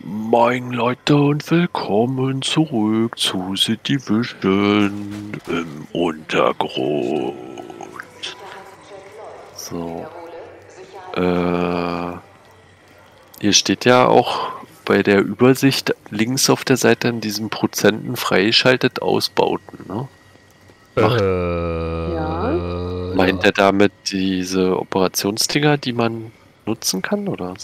Moin Leute und willkommen zurück zu City Vision im Untergrund. So, hier steht ja auch bei der Übersicht links auf der Seite in diesen Prozenten freigeschaltet Ausbauten, ne? Meint er damit diese Operationsdinger, die man nutzen kann, oder?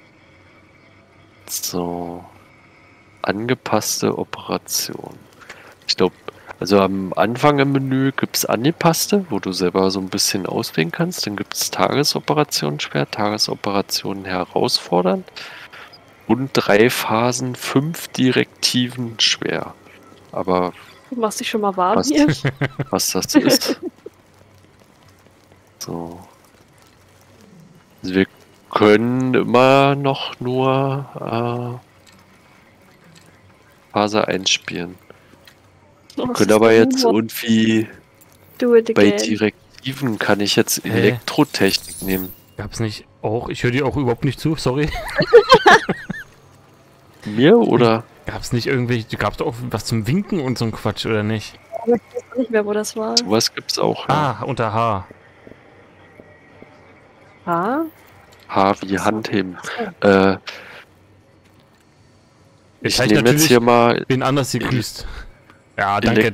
So, angepasste Operation. Ich glaube, also am Anfang im Menü gibt es angepasste, wo du selber so ein bisschen auswählen kannst. Dann gibt es Tagesoperation schwer, Tagesoperationen herausfordernd und 3 Phasen, 5 Direktiven schwer. Aber Du machst dich schon mal warm hier. was das ist. So. Also wir können immer noch nur Phase 1 spielen. Wir können aber jetzt irgendwie bei Direktiven kann ich jetzt Elektrotechnik nehmen. Gab's nicht auch? Ich höre dir auch überhaupt nicht zu, sorry. Mir oder? Gab's nicht irgendwelche, gab's doch auch was zum Winken und so ein Quatsch, oder nicht? Aber ich weiß nicht mehr, wo das war. Was gibt's auch? Ja. Ah, unter H. H? H wie Handheben. Ich heißt nehme jetzt hier mal bin anders gegrüßt. Ja, danke.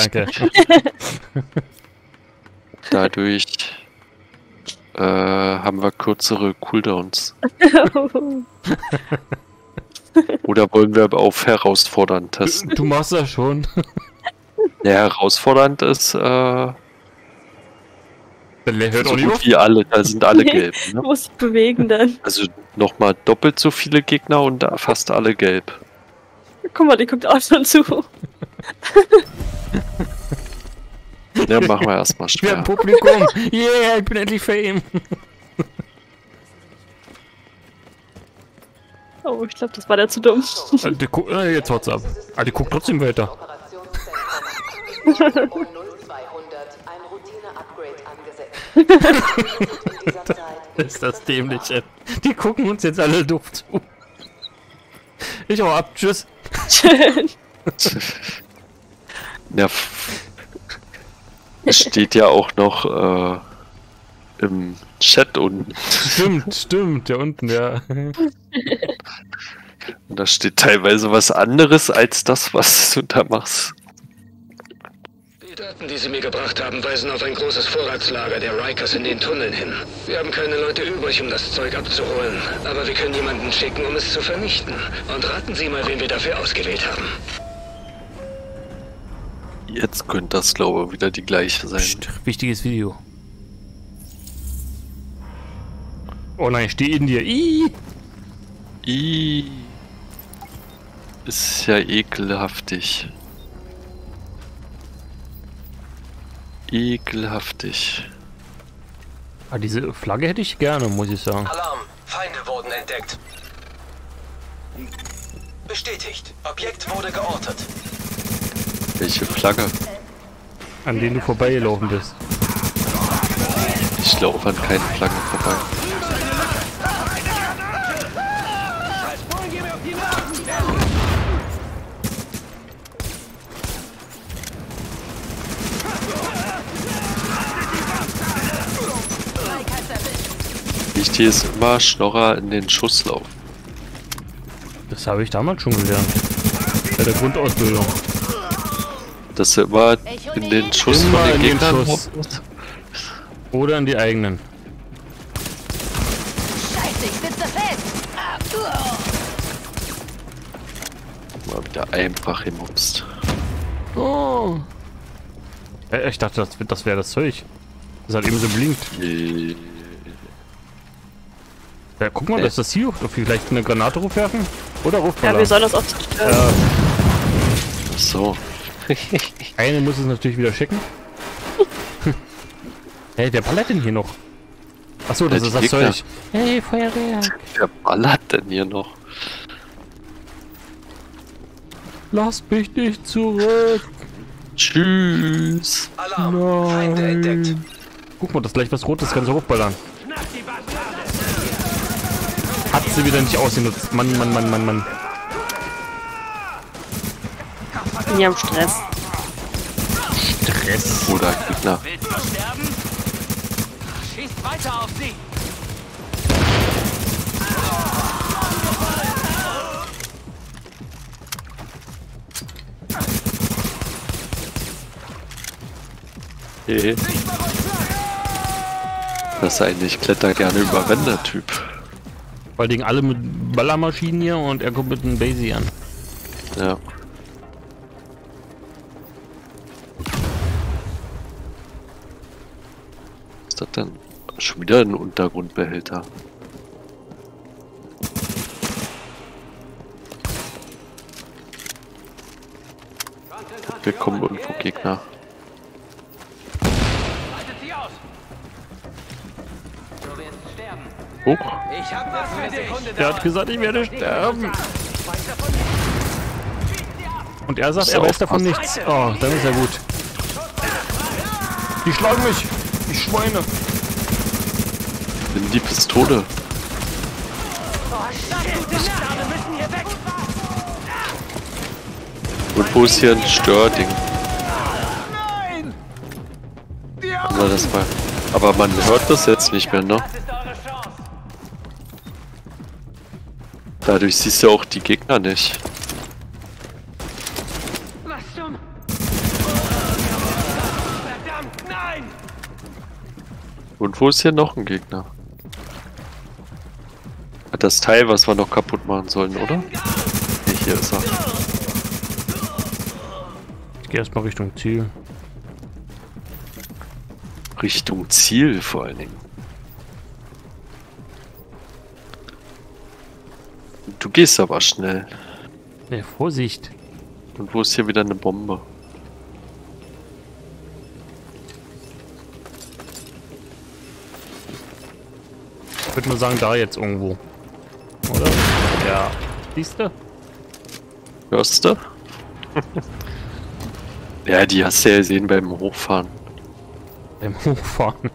Dadurch haben wir kürzere Cooldowns. Oder wollen wir auf herausfordernd testen? Du machst das schon. Ja, herausfordernd ist Hört so gut wie alle, da sind alle gelb. Ne? Du musst dich bewegen dann. Also nochmal doppelt so viele Gegner und fast alle gelb. Guck mal, die guckt auch schon zu. Ja, machen wir erstmal Wir schwer. haben Publikum. Yeah, ich bin endlich Fame. Oh, ich glaube, das war der zu dumm. Jetzt haut's ab. Ah, die guckt trotzdem weiter. Ist das dämlich, ey. Die gucken uns jetzt alle doof zu. Ich hau ab, tschüss. Schön. Ja, es steht ja auch noch im Chat unten. Stimmt, da unten, ja. Und da steht teilweise was anderes als das, was du da machst. Die Daten, die Sie mir gebracht haben, weisen auf ein großes Vorratslager der Rikers in den Tunneln hin. Wir haben keine Leute übrig, um das Zeug abzuholen. Aber wir können jemanden schicken, um es zu vernichten. Und raten Sie mal, wen wir dafür ausgewählt haben. Jetzt könnte das, glaube ich, wieder die gleiche sein. Psst, wichtiges Video. Oh nein, ich stehe in dir. Ih! Ist ja ekelhaftig. Ekelhaftig. Ah, diese Flagge hätte ich gerne, muss ich sagen. Alarm! Feinde wurden entdeckt. Bestätigt. Objekt wurde geortet. Welche Flagge? An denen du vorbeigelaufen bist. Ich laufe an keinen Flaggen vorbei. Wichtig ist immer Schnorrer in den Schuss laufen. Das habe ich damals schon gelernt. Bei der Grundausbildung. Dass er immer in den Schuss Immer von den in den Gegnern Schuss. muss. Oder in die eigenen. Scheiße, ich sitze fest! Mal wieder einfach gemupst. Oh. Ich dachte, das wäre das Zeug. Das halt eben so blinkt. Ja, guck mal, dass das hier vielleicht eine Granate hochwerfen. Oder Ja, Rufballer. wir sollen das auch zerstören. Ja, Ach so. eine muss es natürlich wieder schicken. Hey, wer ballert denn hier noch? Achso, das Die ist das Gegner. Zeug. Hey, Feuerwerk. Wer ballert denn hier noch? Lasst mich nicht zurück. Tschüss. Alarm! Feinde entdeckt. Guck mal, das ist gleich was Rotes, kannst du hochballern. Hat sie wieder nicht ausgenutzt. Mann. Bin ja im Stress. Stress. Oder Gegner. Willst du sterben? Schießt weiter auf sie! Hey. Das ist eigentlich Kletter gerne über Wände-Typ. Vor allen Dingen alle mit Ballermaschinen hier und er kommt mit einem Basie an. Ja. Was ist das denn? Schon wieder ein Untergrundbehälter. Wir kommen irgendwo Gegner. Haltet sie aus! Du wirst sterben. Hoch. Ich hab was für dich! Der hat gesagt, ich werde sterben. Und er sagt, Ist er ja weiß davon aufpassen. nichts. Oh, dann ist ja gut. Die schlagen mich. Die Schweine. Nimm die Pistole. Und wo ist hier ein Störding? Haben wir das mal. Aber man hört das jetzt nicht mehr, ne? Das ist eure Chance! Dadurch siehst du auch die Gegner nicht. Was zum... Verdammt, nein! Und wo ist hier noch ein Gegner? Das Teil, was wir noch kaputt machen sollen, oder? Ne, hier ist er. Ich gehe erstmal Richtung Ziel. Richtung Ziel vor allen Dingen. Du gehst aber schnell. Ja, Vorsicht. Und wo ist hier wieder eine Bombe? Ich würde mal sagen, da jetzt irgendwo. Oder? Ja. Siehst du? Hörst du? Ja, die hast du ja gesehen beim Hochfahren. Beim Hochfahren.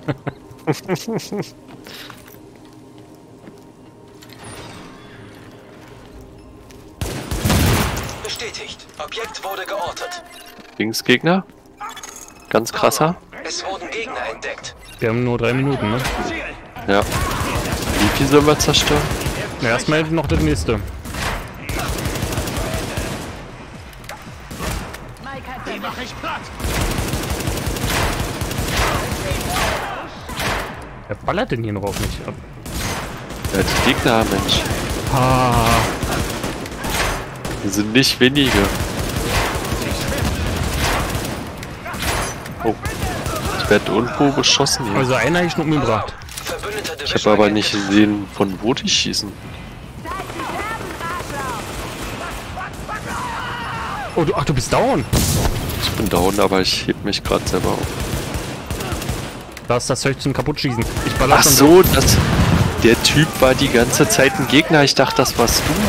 Bestätigt. Objekt wurde geortet. Linksgegner? Ganz krasser? Es wurden Gegner entdeckt. Wir haben nur 3 Minuten, ne? Ja. Wie viel sollen wir zerstören? Na, erstmal noch das nächste. Mike hat Die mach ich platt! Wer ballert denn hier noch auf mich? Ja, die Gegner, Mensch. Ah. Wir sind nicht wenige. Oh. Ich werde irgendwo beschossen hier. Also einer ich noch umgebracht. Verbündete Ich habe aber nicht gesehen, von wo die schießen. Oh, ach, du bist down. Ich bin down, aber ich heb mich gerade selber auf. Da ist das Zeug zum Kaputtschießen. Ich baller Ach schon so, der Typ war die ganze Zeit ein Gegner. Ich dachte, das warst du.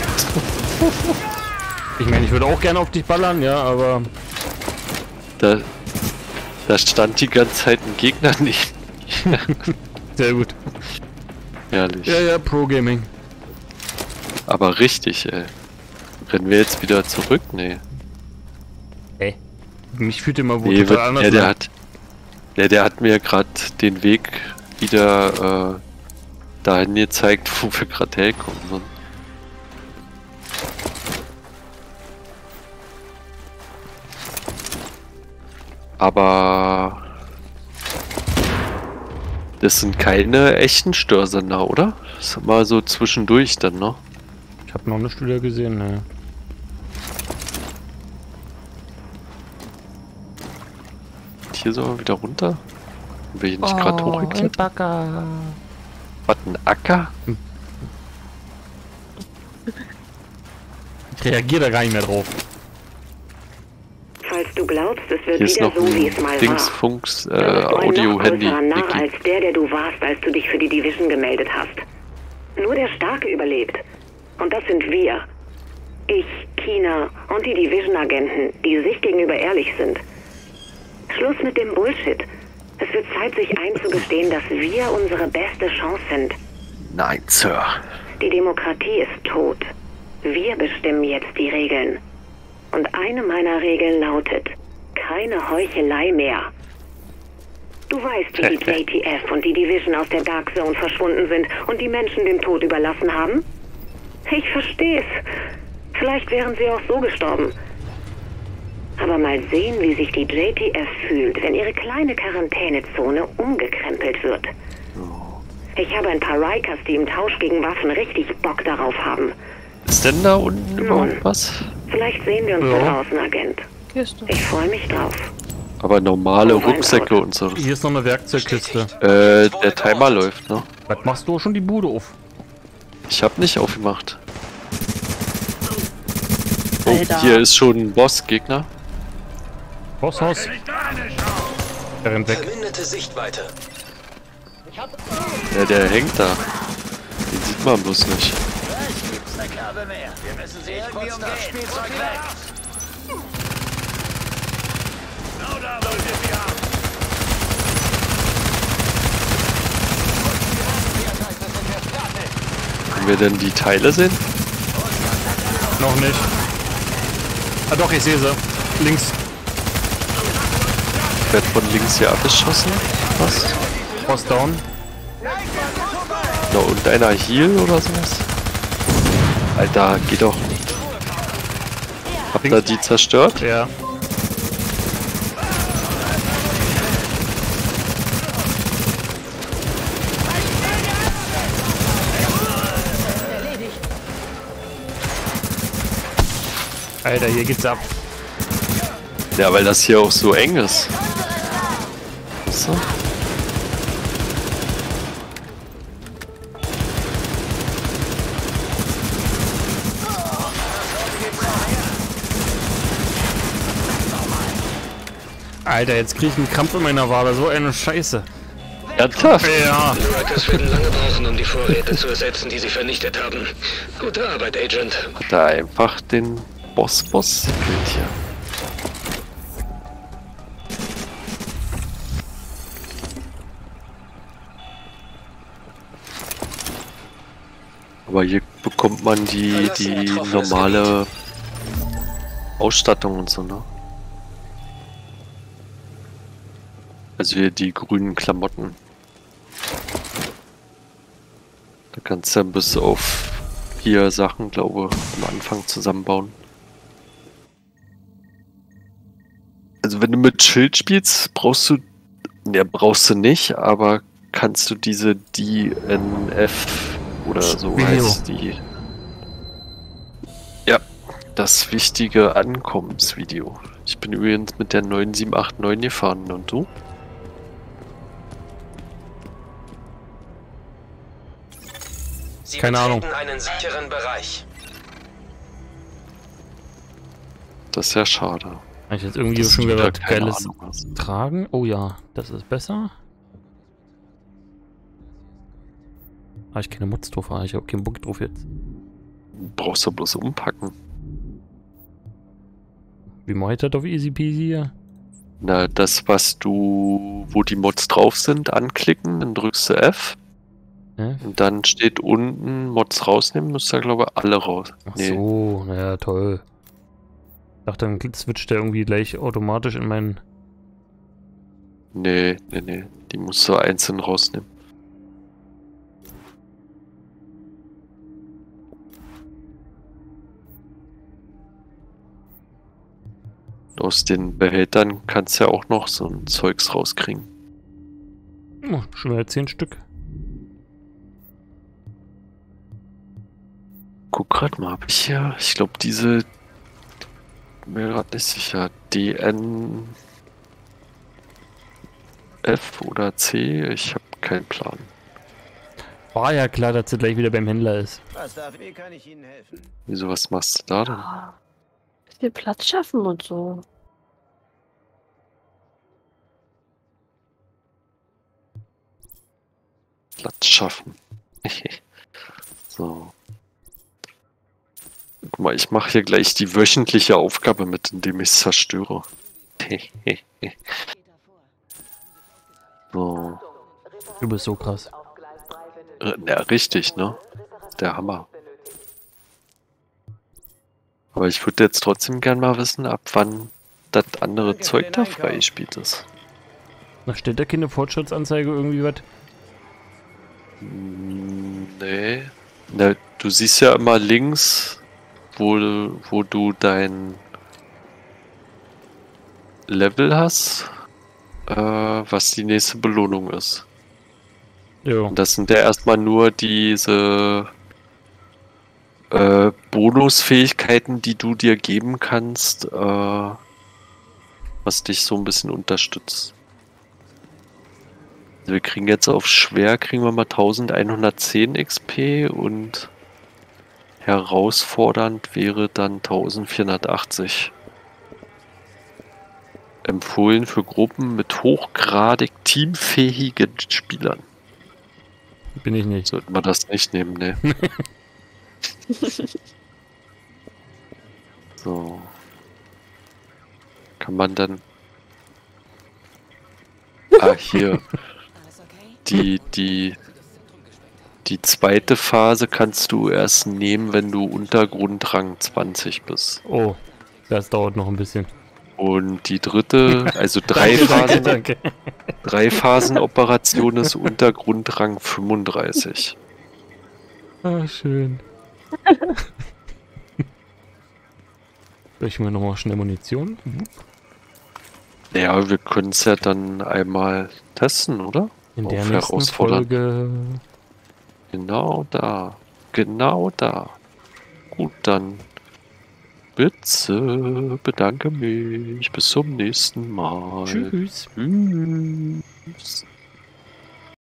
Ich meine, ich würde auch gerne auf dich ballern, ja, aber... Da stand die ganze Zeit ein Gegner nicht. Sehr gut. Herrlich. Ja, ja, Pro-Gaming. Aber richtig, ey. Rennen wir jetzt wieder zurück? Nee. Ey. Mich fühlt immer wohl Nee, total anders. der hat mir gerade den Weg wieder dahin gezeigt, wo wir gerade herkommen sind. Aber das sind keine echten Störsender, oder? Das ist mal so zwischendurch dann, ne? Ich habe noch eine Studie gesehen, ne. Hier sollen wir wieder runter? Sind wir hier nicht gerade hochgeklettert? Backer. Was, ein Acker? Ich reagiere da gar nicht mehr drauf. Falls du glaubst, es wird Hier ist wieder noch so, wie es mal ein war. Dingsfunks, Dann bist du ein noch Audio-Handy. größerer Narr Wiki. als der du warst, als du dich für die Division gemeldet hast. Nur der Starke überlebt. Und das sind wir. Ich, Kina und die Division-Agenten, die sich gegenüber ehrlich sind. Schluss mit dem Bullshit. Es wird Zeit, sich einzugestehen, dass wir unsere beste Chance sind. Nein, Sir. Die Demokratie ist tot. Wir bestimmen jetzt die Regeln. Und eine meiner Regeln lautet, keine Heuchelei mehr. Du weißt, wie die JTF und die Division aus der Dark Zone verschwunden sind und die Menschen dem Tod überlassen haben? Ich versteh's. Vielleicht wären sie auch so gestorben. Aber mal sehen, wie sich die JTF fühlt, wenn ihre kleine Quarantänezone umgekrempelt wird. Ich habe ein paar Rikers, die im Tausch gegen Waffen richtig Bock darauf haben. Ist denn da unten überhaupt was? Vielleicht sehen wir uns da draußen, Agent. Kiste. Ich freue mich drauf. Aber normale Rucksäcke und so. Hier ist noch eine Werkzeugkiste. Der Timer läuft, ne? Was machst du schon die Bude auf? Ich hab nicht aufgemacht. Oh, Alter. hier ist schon ein Bossgegner. Bosshaus. Er rennt weg. Verminderte Sichtweite. Ja, der hängt da. Den sieht man bloß nicht. Wir müssen sie irgendwie um das Spielzeug weg. Können wir denn die Teile sehen? Noch nicht. Ah doch, ich sehe sie. Links. Wird von links hier abgeschossen. Was? Boss down. Na, und einer Heal oder sowas? Alter, geht doch nicht. Habt ihr die zerstört? Ja. Alter, hier geht's ab. Ja, weil das hier auch so eng ist. So. Alter, jetzt krieg ich einen Krampf in meiner Wade. So eine Scheiße. Ernsthaft? Ja. Die Rikers werden lange brauchen, um die Vorräte zu ersetzen, die sie vernichtet haben. Gute Arbeit, Agent. Hat er einfach den Boss gekillt hier. Aber hier bekommt man die normale Ausstattung und so, ne? Also hier die grünen Klamotten. Da kannst du ja bis auf 4 Sachen, glaube ich, am Anfang zusammenbauen. Also wenn du mit Schild spielst, brauchst du nicht, aber kannst du diese DNF oder so Video. heißt die. Ja, das wichtige Ankommensvideo. Ich bin übrigens mit der 9789 gefahren und du? Sie Keine Ahnung. betreten einen sicheren Bereich. Das ist ja schade. Kann ich jetzt irgendwie dass schon du wieder da was keine Geiles Ahnung hast. tragen? Oh ja, das ist besser. Ah, ich keine Mods drauf, ich habe keinen Bock drauf jetzt. Brauchst du bloß umpacken. Wie mache ich das auf easy peasy hier? Na, das, wo die Mods drauf sind, anklicken, dann drückst du F. Ja? Und dann steht unten Mods rausnehmen, müsst ihr, glaube ich, alle raus. Ach so, naja, toll. Ich dachte, dann switcht der irgendwie gleich automatisch in meinen... Nee. Die musst du einzeln rausnehmen. Aus den Behältern kannst du ja auch noch so ein Zeugs rauskriegen. Oh, schon wieder 10 Stück. Guck grad mal, hab ich hier, ich glaube diese, mir gerade nicht sicher, DNF oder C, ich habe keinen Plan. War ja klar, dass sie gleich wieder beim Händler ist. Wie kann ich Ihnen helfen? Wieso, was machst du da denn? Ah, bisschen Platz schaffen und so. Platz schaffen. So. Guck mal, ich mache hier gleich die wöchentliche Aufgabe mit, indem ich es zerstöre. So. Du bist so krass. Ja, richtig, ne? Der Hammer. Aber ich würde jetzt trotzdem gern mal wissen, ab wann das andere Zeug da freigespielt ist. Na, steht da keine Fortschrittsanzeige irgendwie was? Nee. Na, du siehst ja immer links, wo du dein Level hast, was die nächste Belohnung ist. Jo. Und das sind ja erstmal nur diese Bonusfähigkeiten, die du dir geben kannst, was dich so ein bisschen unterstützt. Also wir kriegen jetzt auf schwer, kriegen wir mal 1110 XP und herausfordernd wäre dann 1480. Empfohlen für Gruppen mit hochgradig teamfähigen Spielern. Bin ich nicht. Sollten wir das nicht nehmen, ne? So. Kann man dann... Ah, hier. Die zweite Phase kannst du erst nehmen, wenn du Untergrundrang 20 bist. Oh, das dauert noch ein bisschen. Und die dritte, also drei Phasen Operation ist Untergrundrang 35. Ah, schön. Soll ich mir nochmal schnell Munition? Ja, wir können es ja dann einmal testen, oder? In der Auf nächsten herausfordern. Folge. Genau da. Genau da. Gut, dann. Bitte, bedanke mich. Bis zum nächsten Mal. Tschüss. Tschüss.